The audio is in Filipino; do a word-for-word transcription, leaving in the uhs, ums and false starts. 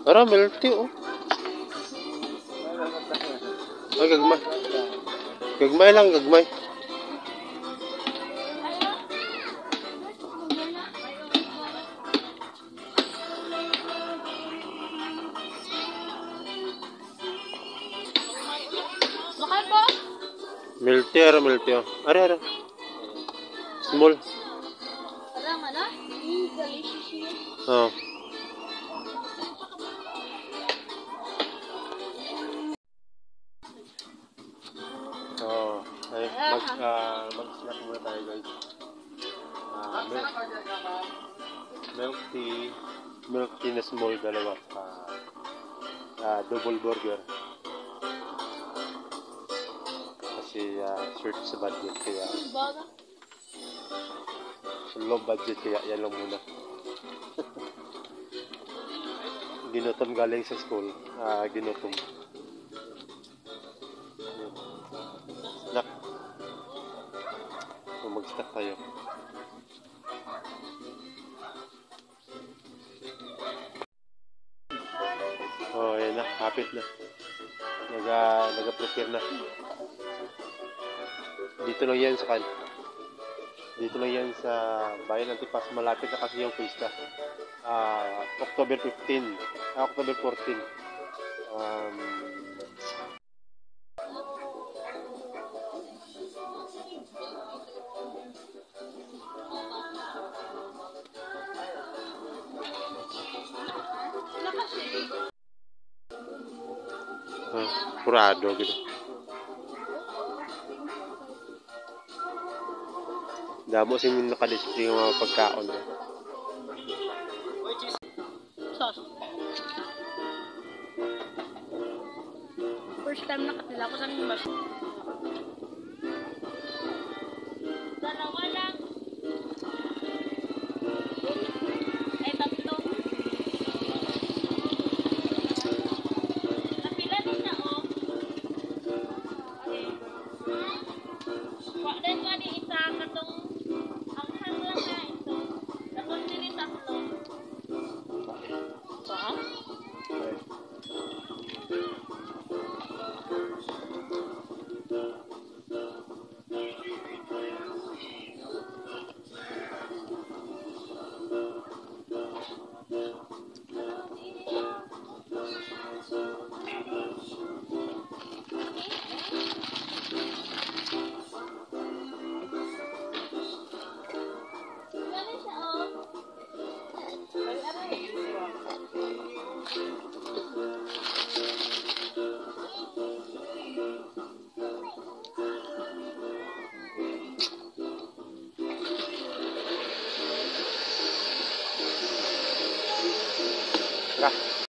Ara, milty oh. Ay, gagmay. Gagmay lang, gagmay. Milty, ara, milty oh. Ara, ara. Small. Ara, mana? Delicious. Oh. Oh, ay, mag, uh, mag-snack muna tayo guys. Uh, milk, milk tea, milk tea na small, dalawa. Uh, uh, double burger. Kasi uh, short sa budget kaya. So low budget kaya yan lang muna. Ginutom galing sa school. Uh, ginutom. Snack. So mag-snack tayo. Oh, ayan na. Hapit na. Naga, naga-prepare na. Dito lang yan sa kan. Dito lang yan sa Bayan Antipas. Malapit na kasi yung pista. Uh, October fifteenth. Uh, October fourteenth. Um, uh, Purado gitu. Damo sing naka-display yung mga pagkaon. Sauce. First time nakatila ko sa mga bas. Dalawa lang. Eh, tatlo. Napila din na, oh. Okay. Wak din nga ni isa katong ang hanglang na ito. Tapos din tatlo. Saan? Nah.